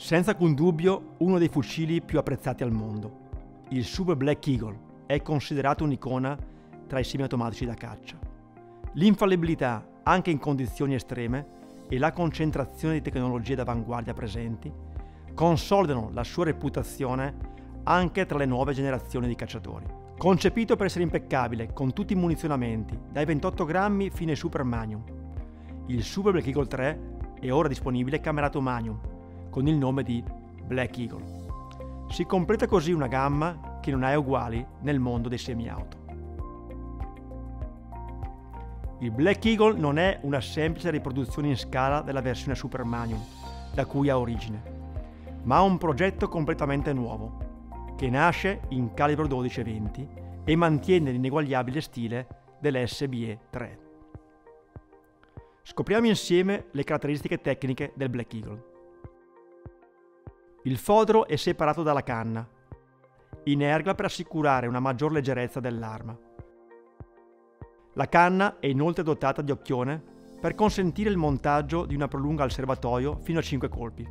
Senza alcun dubbio uno dei fucili più apprezzati al mondo. Il Super Black Eagle è considerato un'icona tra i semiautomatici da caccia. L'infallibilità, anche in condizioni estreme, e la concentrazione di tecnologie d'avanguardia presenti consolidano la sua reputazione anche tra le nuove generazioni di cacciatori. Concepito per essere impeccabile con tutti i munizionamenti, dai 28 grammi fino ai Super Magnum, il Super Black Eagle 3 è ora disponibile camerato Magnum, con il nome di Black Eagle. Si completa così una gamma che non ha uguali nel mondo dei semiauto. Il Black Eagle non è una semplice riproduzione in scala della versione Super Magnum, da cui ha origine, ma un progetto completamente nuovo, che nasce in calibro 12-20 e mantiene l'ineguagliabile stile dell'SBE 3. Scopriamo insieme le caratteristiche tecniche del Black Eagle. Il fodero è separato dalla canna, in erga per assicurare una maggior leggerezza dell'arma. La canna è inoltre dotata di occhione per consentire il montaggio di una prolunga al serbatoio fino a 5 colpi.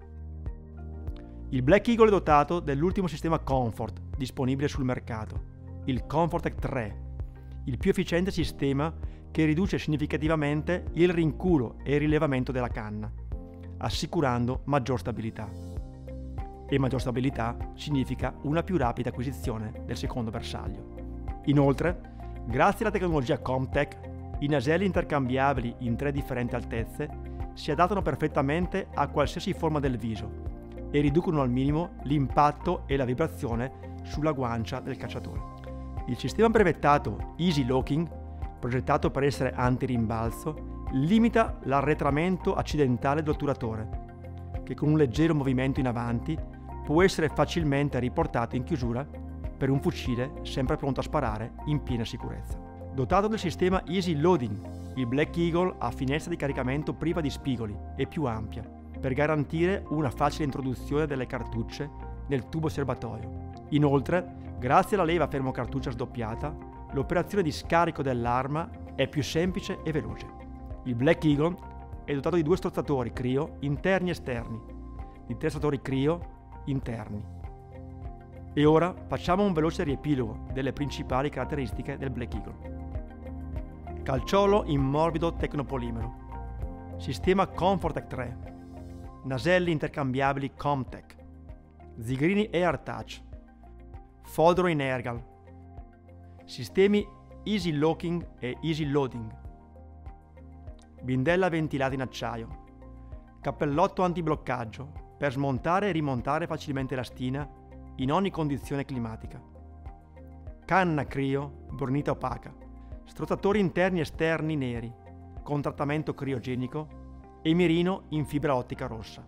Il Black Eagle è dotato dell'ultimo sistema Comfort disponibile sul mercato, il Comfortec 3, il più efficiente sistema che riduce significativamente il rinculo e il rilevamento della canna, assicurando maggior stabilità. E maggior stabilità significa una più rapida acquisizione del secondo bersaglio. Inoltre, grazie alla tecnologia Comtech, i naselli intercambiabili in 3 differenti altezze si adattano perfettamente a qualsiasi forma del viso e riducono al minimo l'impatto e la vibrazione sulla guancia del cacciatore. Il sistema brevettato Easy Locking, progettato per essere anti-rimbalzo, limita l'arretramento accidentale dell'otturatore, che con un leggero movimento in avanti può essere facilmente riportato in chiusura per un fucile sempre pronto a sparare in piena sicurezza. Dotato del sistema Easy Loading, il Black Eagle ha finestra di caricamento priva di spigoli e più ampia, per garantire una facile introduzione delle cartucce nel tubo serbatoio. Inoltre, grazie alla leva fermocartuccia sdoppiata, l'operazione di scarico dell'arma è più semplice e veloce. Il Black Eagle è dotato di 2 strozzatori Cryo interni e esterni, di 3 strozzatori Cryo interni. E ora facciamo un veloce riepilogo delle principali caratteristiche del Black Eagle. Calciolo in morbido tecnopolimero, sistema Comfortec 3, naselli intercambiabili Comtech, zigrini Air Touch, fodero in ergal, sistemi Easy Locking e Easy Loading, bindella ventilata in acciaio, cappellotto antibloccaggio per smontare e rimontare facilmente la stina in ogni condizione climatica, canna Cryo bornita opaca, strozzatori interni e esterni neri con trattamento criogenico e mirino in fibra ottica rossa.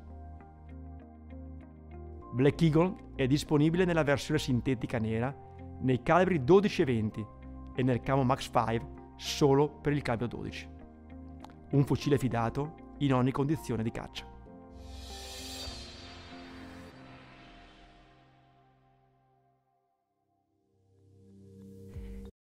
Black Eagle è disponibile nella versione sintetica nera nei calibri 12 e 20 e nel camo Max 5 solo per il calibro 12. Un fucile fidato in ogni condizione di caccia.